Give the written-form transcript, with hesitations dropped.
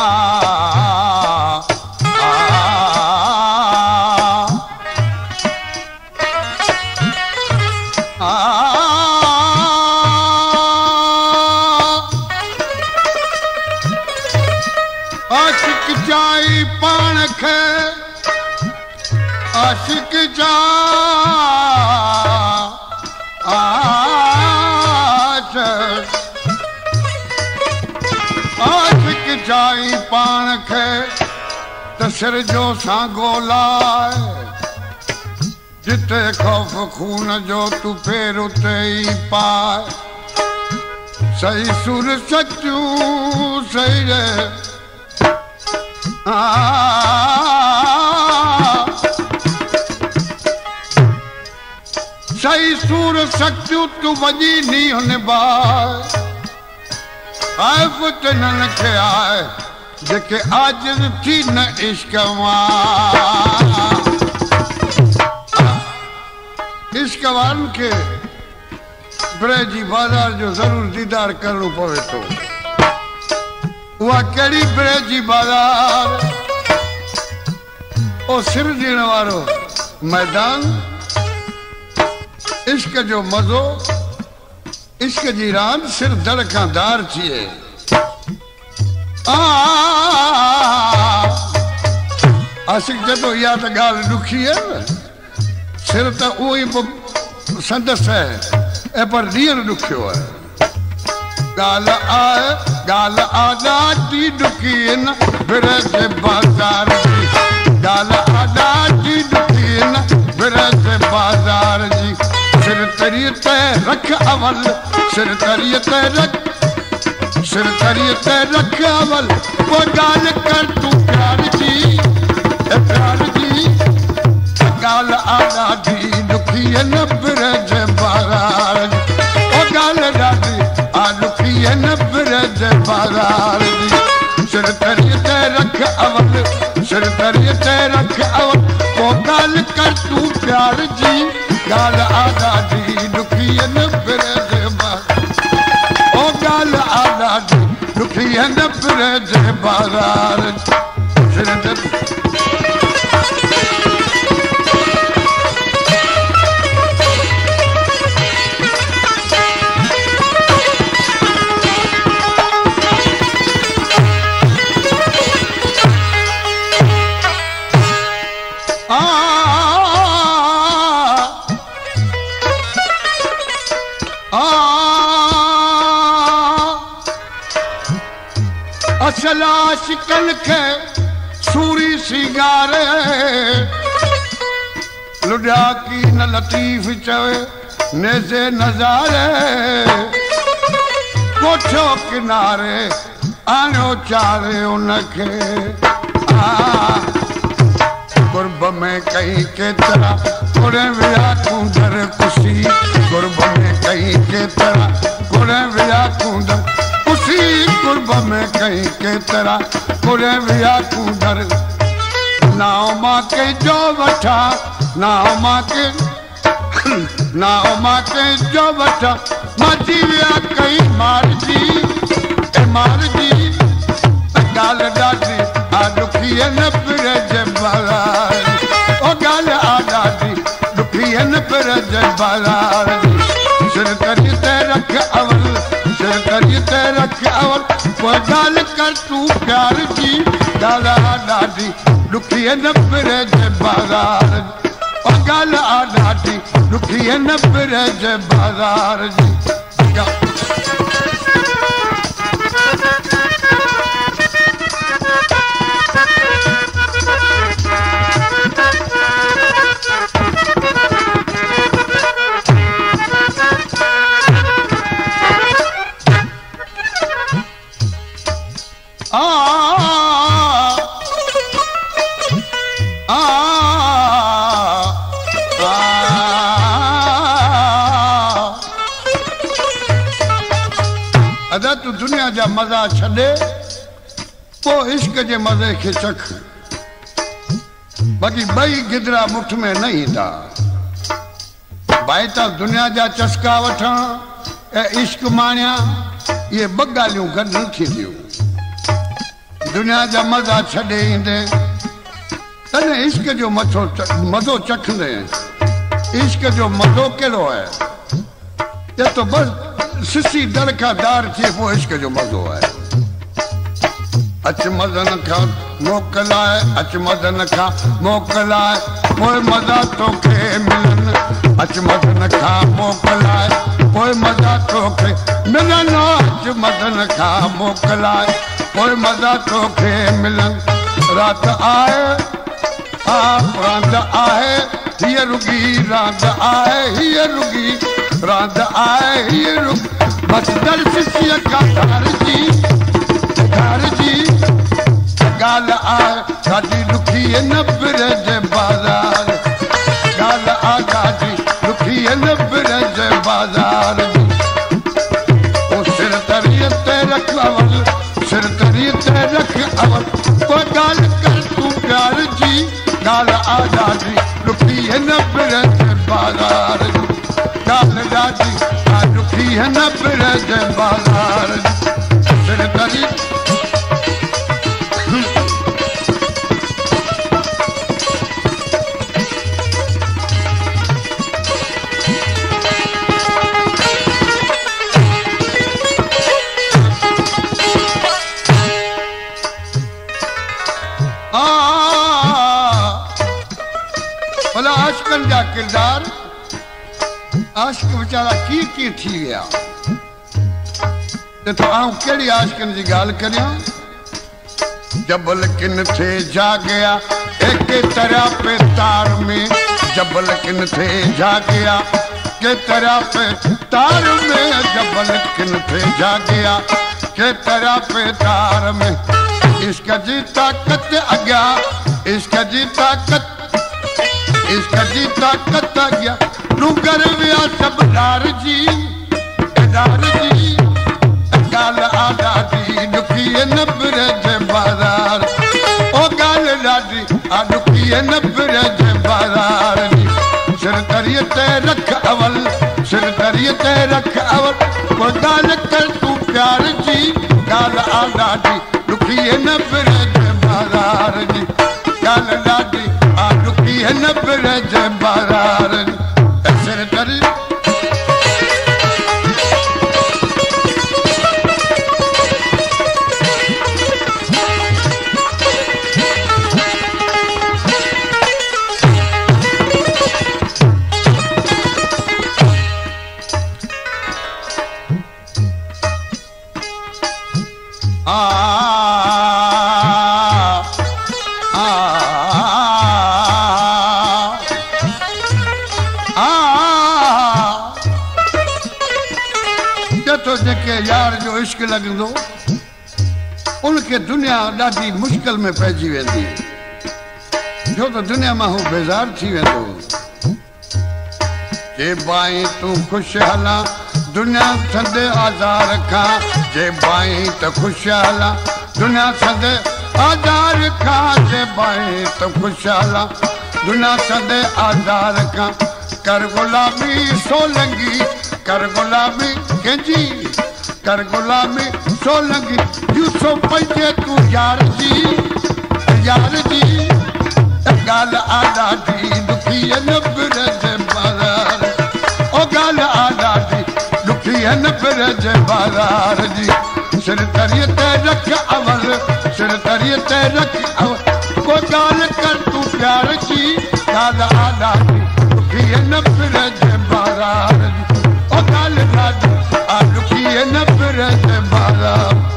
आशिक जा आशिक जाई पान खे त सिर जो सांगो लाए जिते खौफ खून जो तू फेर उते ही पाए सही सुर सचू सही रे सही सूर सचू तू वजी नी हुन बाय आए पुतनन के आए जेके आजिज़ थी न इश्क इश्क वारन के ब्रजी बाजार जो जरूर दीदार करणो पवे तो उहा कड़ी ब्रजी बाजार ओ सिर ॾियण वारो मैदान इश्क जो मज़ो इश्क जी रांद सिर धड़कांदार थिए आशिक जदो या त ॻाल्हि ॾुखी है न सिर त उहो ई संदस है ए पर ॾींहं ॾुखियो है ॻाल्हि आ ॾाढी ॾुखी न विरज बाज़ार जी ॻाल्हि आ ॾाढी ॾुखी न विरज बाज़ार जी सिर तरीअ ते रख अवल सिर तरीअ ते रख अवल वो ॻाल्हि कर तूं प्यार जी ॻाल्हि आ ॾाढी ॾुखी न विरज बाज़ार जी वो ॻाल्हि ॾाढी आ ॾुखी न विरज बाज़ार जी सिर तरीअ ते रख अवल सिर तरीअ ते रख अवल वो ॻाल्हि कर तूं प्यार जी ॻाल्हि आ ॾाढी ॾुखी न विरज बाज़ार ओ ॻाल्हि आ ॾाढी ॾुखी न विरज बाज़ार असल आशिकन के सूरी सिंगारे लुढ़िया की न लतीफ चवे नेज़े नज़ारे कोठो किनारे आनो चारे उनके गुरब में कहीं के तरह गुरे विया कुंदर कुशी गुरब में कहीं के तरह गुरे विया कुंदर कुशी गुरब में कहीं के तरह गुरे विया कुंदर नाव माँ के जो बठा नाव माँ के जो बठा माची विया कहीं मार जी गाल डाटी आ दुखी न फिरज बाज़ार ओ गाल आ डाटी दुखी न फिरज बाज़ार सिर तरी ते रख अवल सिर तरी ते रख अवल वो गाल कर तू प्यार जी गाल आ डाटी दुखी न फिरज बाज़ार ओ गाल आ डाटी दुखी न फिरज बाज़ार जी अदा तू दुनिया जा मजा छड़े वो इश्क जे मजे के चख बाकी बई गिदरा मुठ में नहीं था भाई ता दुनिया जा चस्का वठा ए इश्क मानिया ये बगालियों गड न थी दियो दुनिया जा मज़ा छॾे ईंदे तने इश्क जो मज़ो चखंदे इश्क जो मज़ो कहिड़ो आहे ये तो बस सिसी दर खां दार थिए पोइ इश्क जो मज़ो आहे अच मदन खां मोकलाए अच मदन खां मोकलाए पोइ मज़ा तोखे मिलनि अच मदन खां मोकलाए पोइ मज़ा तोखे मिलनि अच मदन खां मोकलाए पोइ मज़ा तोखे मिलनि राति आहे रांद आहे हीअ रुगी रांद आहे हीअ रुगी रांद आहे हीअ रुगी बसि दर सिसीअ खां घर जी ॻाल्हि आहे ॾाढी ॾुखी न बिरजे बाज़ार ॻाल्हि आहे ॾाढी ॾुखी न बिरजे बाज़ार ओ सिर तरीअ ते रख अवल सिर तरीअ ते रख अवल पोइ ॻाल्हि कर तूं प्यार जी ॻाल्हि आहे ॾाढी ॾुखी न बिरजे बाज़ार ॻाल्हि ॾाढी ॾुखी न बिरजे बाज़ार सिर तरी आशिकनि जा किरदार आशिक वीचारा कीअं थी विया त आऊं कहिड़ी आशिकनि जी ॻाल्हि करियां जबल किन थे जाॻिया के तरह पे तार में जबल किन थे जाॻिया के तरह पे तार में जबल किन थे जाॻिया के तरह पे तार में इश्क जी ताक़त अॻियां इश्क जी ताक़त अॻियां तूं कर विया सभु डार जी ॻाल्हि आहे ॾाढी ॾुखी न बिरजे बाज़ार ओ ॻाल्हि ॾाढी ॾुखी न बिरजे बाज़ार जी सिर तरीअ ते रख अवल सिर तरीअ ते रख अवल पोइ ॻाल्हि कर तूं प्यार जी ॻाल्हि आहे ॾाढी ॾुखी न बिरजे बाज़ार जी ॻाल्हि ॾाढी ॾुखी न बिरजे बाज़ार जी सिर तरी यार जो इश्क लगंदो उनके दुनिया ॾाढी मुश्किल में पइजी वेंदी जो तो दुनिया मां हू बेज़ार थी वेंदो जे बाई तूं खुश हला दुनिया थदे आज़ार खां जे बाई त खुश हला दुनिया थदे आज़ार खां जे बाई त खुश हला दुनिया थदे आज़ार खां कर गुलामी सोलंगी कर गुलामी कंहिंजी कर गुलामी सोलंगी यूसुफ पंहिंजे तूं यार जी ॻाल्हि आहे ॾाढी ॾुखी न बिरजे बाज़ार ओ ॻाल्हि आहे ॾाढी ॾुखी न बिरजे बाज़ार जी सिर तरीअ ते रख अवल सिर तरीअ ते रख अवल कोई ॻाल्हि कर तूं प्यार जी ॻाल्हि आहे ॾाढी ॾुखी न बिरजे बाज़ार जी ओ ॻाल्हि ॾाढी ॾुखी न बिरजे बाज़ार